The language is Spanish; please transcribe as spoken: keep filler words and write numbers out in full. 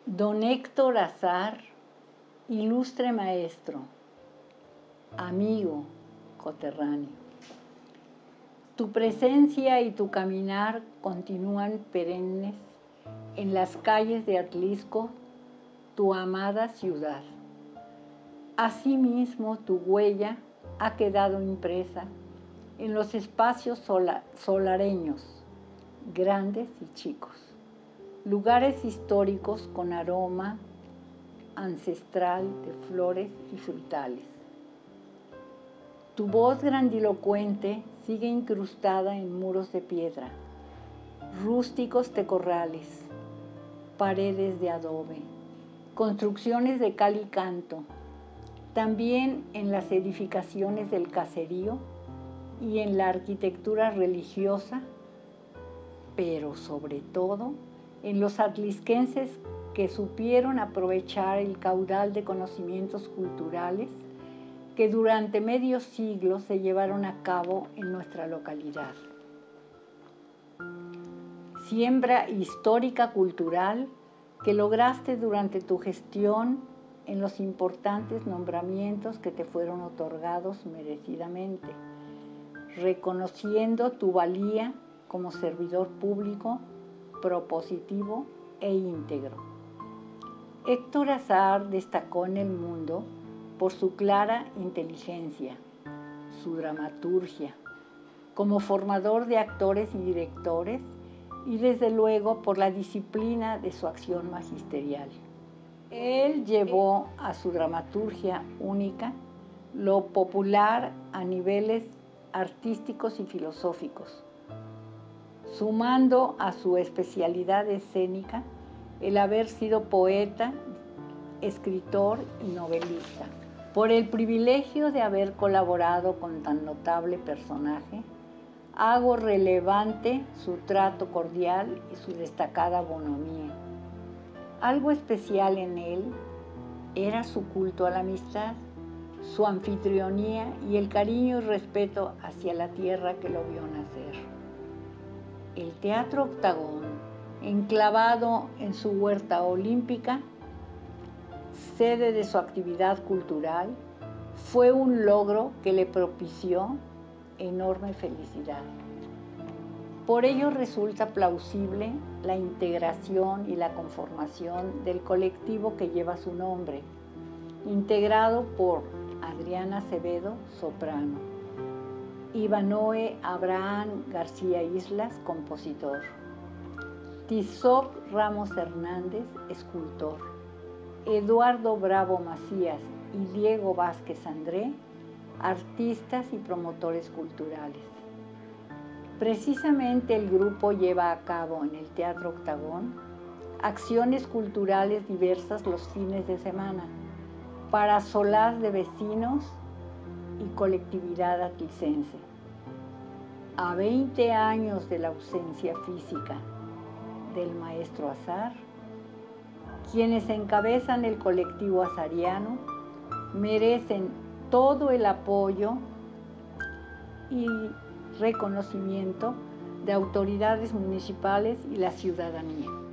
Don Héctor Azar, ilustre maestro, amigo, coterráneo. Tu presencia y tu caminar continúan perennes en las calles de Atlisco, tu amada ciudad. Asimismo, tu huella ha quedado impresa en los espacios sola- solareños, grandes y chicos, lugares históricos con aroma ancestral de flores y frutales. Tu voz grandilocuente sigue incrustada en muros de piedra, rústicos tecorrales, paredes de adobe, construcciones de cal y canto, también en las edificaciones del caserío y en la arquitectura religiosa, pero sobre todo en los atlisquenses que supieron aprovechar el caudal de conocimientos culturales que durante medio siglo se llevaron a cabo en nuestra localidad. Siembra histórica cultural que lograste durante tu gestión en los importantes nombramientos que te fueron otorgados merecidamente, reconociendo tu valía como servidor público, propositivo e íntegro. Héctor Azar destacó en el mundo por su clara inteligencia, su dramaturgia, como formador de actores y directores, y desde luego por la disciplina de su acción magisterial. Él llevó a su dramaturgia única lo popular a niveles artísticos y filosóficos, sumando a su especialidad escénica el haber sido poeta, escritor y novelista. Por el privilegio de haber colaborado con tan notable personaje, hago relevante su trato cordial y su destacada bonomía. Algo especial en él era su culto a la amistad, su anfitrionía y el cariño y respeto hacia la tierra que lo vio nacer. El Teatro Octagón, enclavado en su huerta olímpica, sede de su actividad cultural, fue un logro que le propició enorme felicidad. Por ello resulta plausible la integración y la conformación del colectivo que lleva su nombre, integrado por Adriana Acevedo, soprano, Ivanoe Abraham García Islas, compositor, Tizoc Ramos Hernández, escultor, Eduardo Bravo Macías y Diego Vázquez André, artistas y promotores culturales. Precisamente el grupo lleva a cabo en el Teatro Octagón acciones culturales diversas los fines de semana para solaz de vecinos y colectividad atlicense. A veinte años de la ausencia física del maestro Azar, quienes encabezan el colectivo azariano merecen todo el apoyo y reconocimiento de autoridades municipales y la ciudadanía.